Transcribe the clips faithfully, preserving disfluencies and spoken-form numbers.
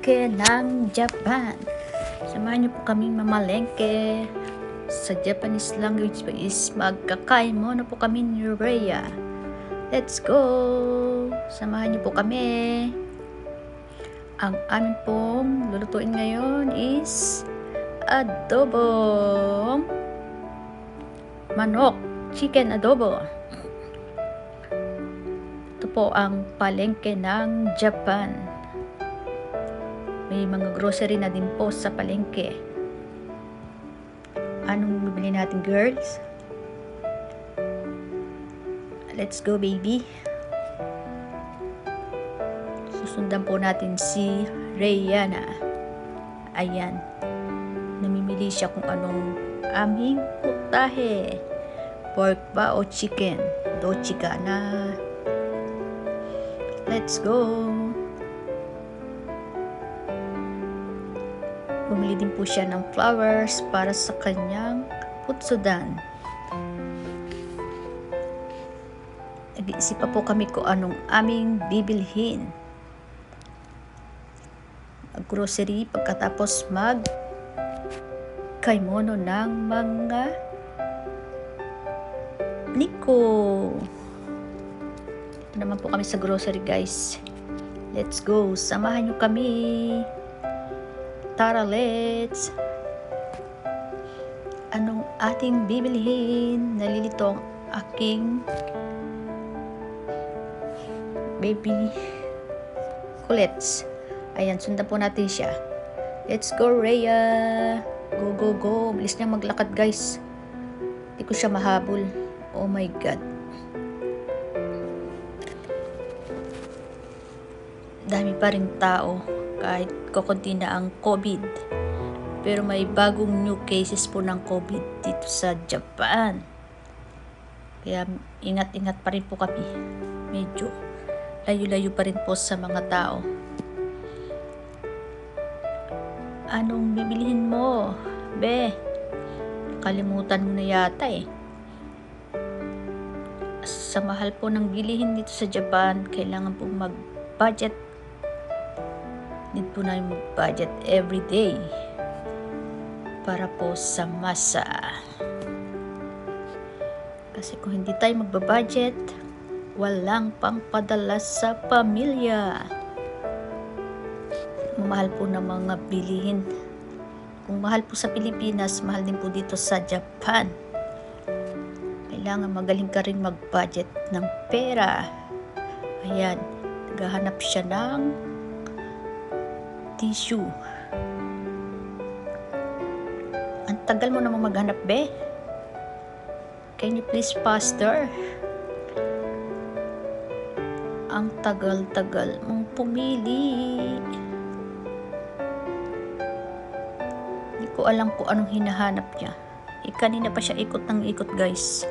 palengke ng Japan. Samahan niyo po kami mamalengke. Sa Japanese language po is magkakain muna po kami ni Rhea. Let's go! Samahan niyo po kami. Ang amin pong lulutuin ngayon is adobong manok, chicken adobo. Ito po ang palengke ng Japan. May mga grocery na din po sa palengke. Anong bibili natin, girls? Let's go, baby. Susundan po natin si Rhea na. Ayan. Namimili siya kung anong aming putahe. Pork ba o chicken? Do chika na. Let's go. Bumili din po siya ng flowers para sa kanyang putsudan. Nag-iisip pa po kami kung anong aming bibilhin. Mag-grocery pagkatapos mag kaimono ng mga niko. Ito naman po kami sa grocery, guys. Let's go. Samahan nyo kami. Tara, let's! Anong ating bibilhin? Nalilito ang aking baby kulets. Ayan, sundan po natin siya. Let's go, Rhea! Go, go, go! Bilis niya maglakad, guys. Hindi ko siya mahabol. Oh my God. Dami pa rin tao. Kahit kukunti na ang COVID. Pero may bagong new cases po ng COVID dito sa Japan. Kaya ingat-ingat pa rin po kami. Medyo layo-layo pa rin po sa mga tao. Anong bibilihin mo? Be, kalimutan mo na yata eh. Sa mahal po ng bilihin dito sa Japan, kailangan po mag-budget. Need po na yung budget every day para po sa masa. Kasi kung hindi tayo magbabudget, walang pangpadala sa pamilya. Mahal po ng mga bilihin. Kung mahal po sa Pilipinas, mahal din po dito sa Japan. Kailangan magaling ka rin mag-budget ng pera. Ayan, naghahanap siya ng tissue. Ang tagal mo naman maghanap, be. Can you please faster? Ang tagal-tagal mong pumili. Hindi ko alam kung anong hinahanap niya. E, kanina pa siya ikot ng ikot, guys.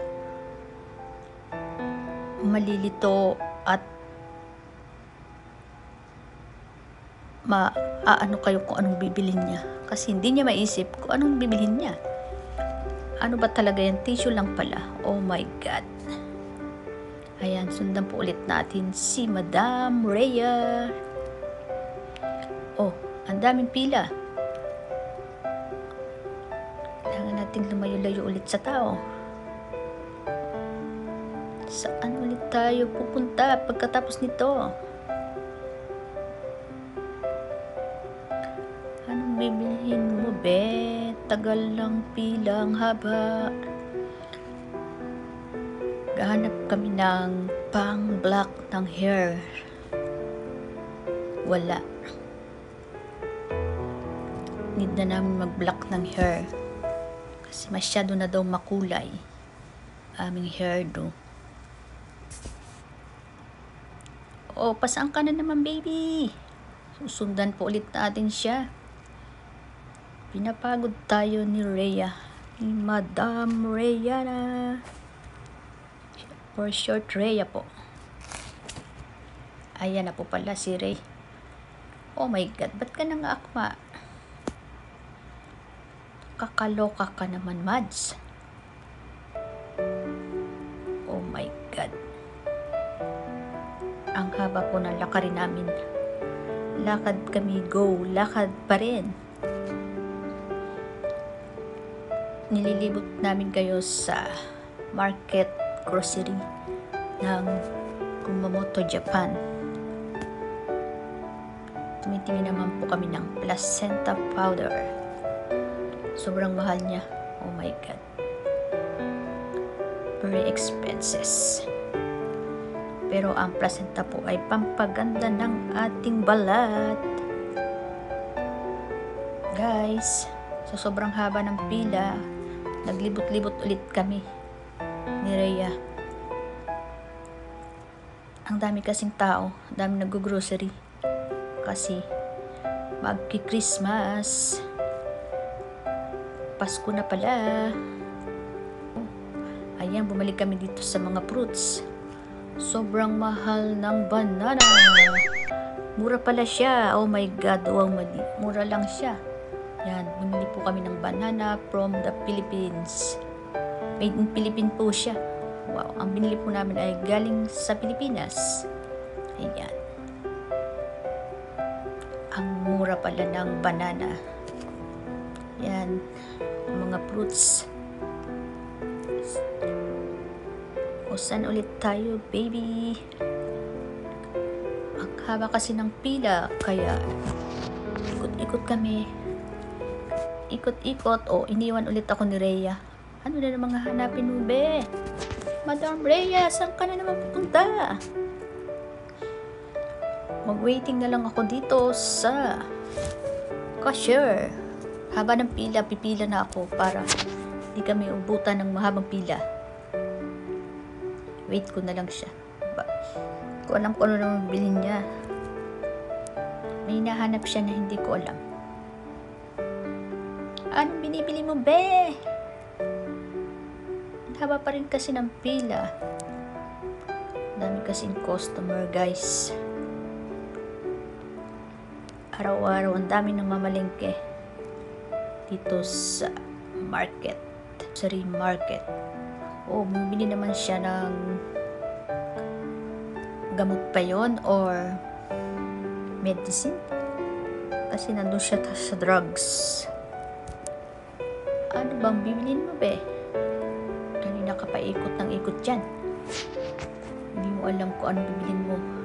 Malilito at maaano kayo kung anong bibilhin niya. Kasi hindi niya maisip kung anong bibilhin niya. Ano ba talaga yan? Tissue lang pala. Oh my God. Ayan, sundan po ulit natin si Madam Rhea. Oh, ang daming pila. Kailangan natin lumayo-layo ulit sa tao. Saan ulit tayo pupunta pagkatapos nito? Anong bibilhin mo, be? Tagal lang pila, ang haba. Gahanap kami ng pang-black ng hair. Wala. Need na namin mag-black ng hair. Kasi masyado na daw makulay aming hair do. Oh, pasaan ka na naman, baby? Susundan po ulit natin siya. Pinapagod tayo ni Rhea. Ni Madam Rhea na. For short, Rhea po. Ayan na po pala si Rhea. Oh my God, ba't ka nang akma? Kakaloka ka naman, Mads. Oh my God. Ang haba po ng lakarin namin. lakad kami, go, lakad pa rin. Nililibot namin kayo sa market grocery ng Kumamoto, Japan. Tumitingin naman po kami ng placenta powder. Sobrang mahal niya. Oh my god. Very expenses. Pero ang placenta po ay pampaganda ng ating balat. Guys, sa sobrang haba ng pila, naglibot-libot ulit kami ni Rhea. Ang dami kasing tao, ang dami nag-grocery. Kasi magki-Christmas. Pasko na pala. Ayan, bumalik kami dito sa mga fruits. Sobrang mahal ng banana. Mura pala siya. Oh my god, wow, mali. Mura lang siya. Yan, bumili po kami ng banana from the Philippines. Made in Philippines po siya. Wow, ang binili po namin ay galing sa Pilipinas. Ayan. Ang mura pala ng banana. Yan, mga fruits. O saan ulit tayo, baby? Ang haba kasi ng pila, kaya ikot-ikot kami. Ikot-ikot. O, iniwan ulit ako ni Rhea. Ano na namang hanapin mo, be? Madam Rhea, saan ka na naman pupunta? Mag-waiting na lang ako dito sa cashier. Haba ng pila, pipila na ako para hindi kami ubutan ng mahabang pila. Wait ko na lang siya. Ba, ko alam ko ano naman bilhin niya. May hinahanap siya na hindi ko alam. Anong binibili mo, be? Haba pa rin kasi ng pila. Dami kasing customer, guys. Araw-araw ang dami ng mamalengke dito sa market. Sari market. O, bumili naman siya ng gamot pa yon or medicine. Kasi nandun siya sa drugs. Ano bang bibilin mo, be? Kanina ka pa ikot ng ikot dyan. Hindi mo alam kung ano bibilin mo.